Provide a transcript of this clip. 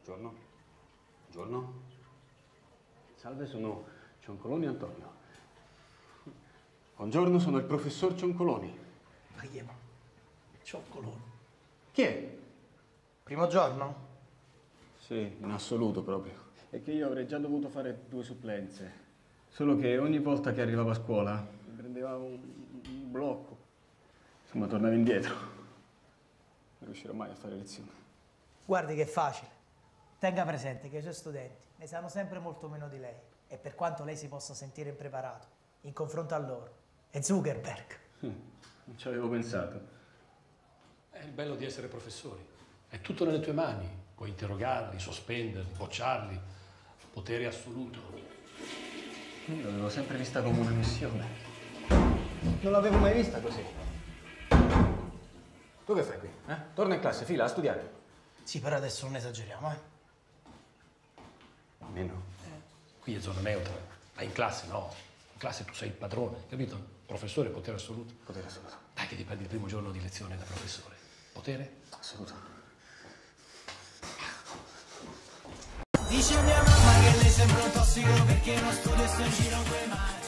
Buongiorno. Buongiorno. Salve, sono Cioncoloni Antonio. Buongiorno, sono il professor Cioncoloni. Ma chi è? Cioncoloni. Chi è? Primo giorno? Sì, in assoluto proprio. È che io avrei già dovuto fare 2 supplenze. Solo che ogni volta che arrivavo a scuola mi prendeva un blocco. Insomma, tornavo indietro. Non riuscirò mai a fare lezioni. Guardi che è facile. Tenga presente che i suoi studenti ne sanno sempre molto meno di lei. E per quanto lei si possa sentire impreparato, in confronto a loro, è Zuckerberg. Non ci avevo pensato. È il bello di essere professori. È tutto nelle tue mani. Puoi interrogarli, sospenderli, bocciarli. Potere assoluto. Io l'avevo sempre vista come una missione. Non l'avevo mai vista così. Tu che fai qui? Torna in classe, fila, a studiare. Sì, però adesso non esageriamo, Almeno. Qui è zona neutra, ma in classe no. In classe tu sei il padrone, capito? Professore, potere assoluto. Potere assoluto. Dai che ti prendi il primo giorno di lezione da professore. Potere? Assoluto. Dice mia mamma che lei sembra un tossico perché non studia e sto in giro coi mani.